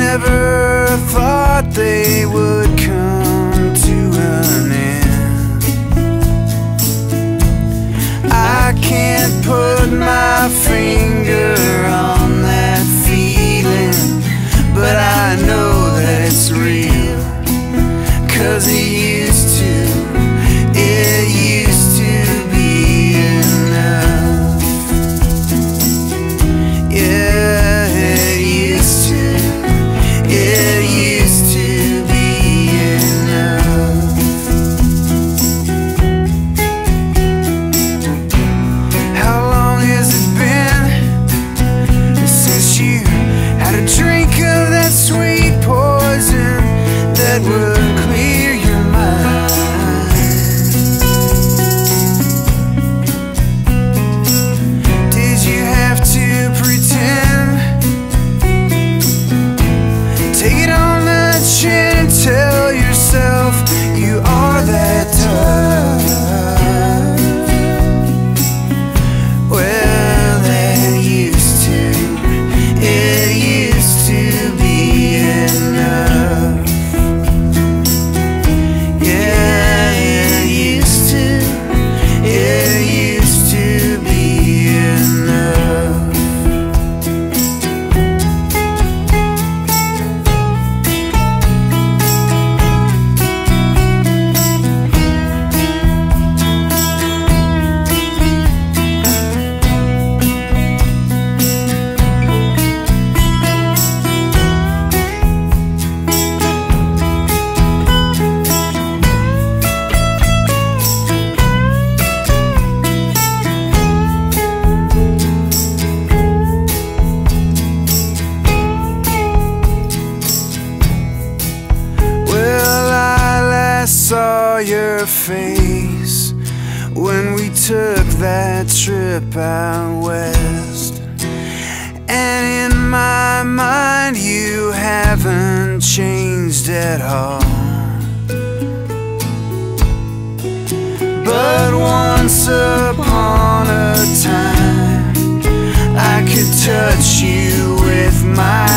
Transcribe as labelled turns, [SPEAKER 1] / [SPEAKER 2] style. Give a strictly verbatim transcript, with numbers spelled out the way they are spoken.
[SPEAKER 1] never thought they would come to an end. I can't put my finger on that feeling, but I know that it's real, 'cause it used to, it used to be enough. Yeah, it used to, it used to be enough. How long has it been since you had a drink of that sweet poison that would clear your mind? Did you have to pretend? Take it on the chin and tell yourself you are that tough. Well, that used to, it used to be enough. Yeah, it used to, it used to be enough. Saw your face when we took that trip out west, and in my mind you haven't changed at all. But once upon a time I could touch you with my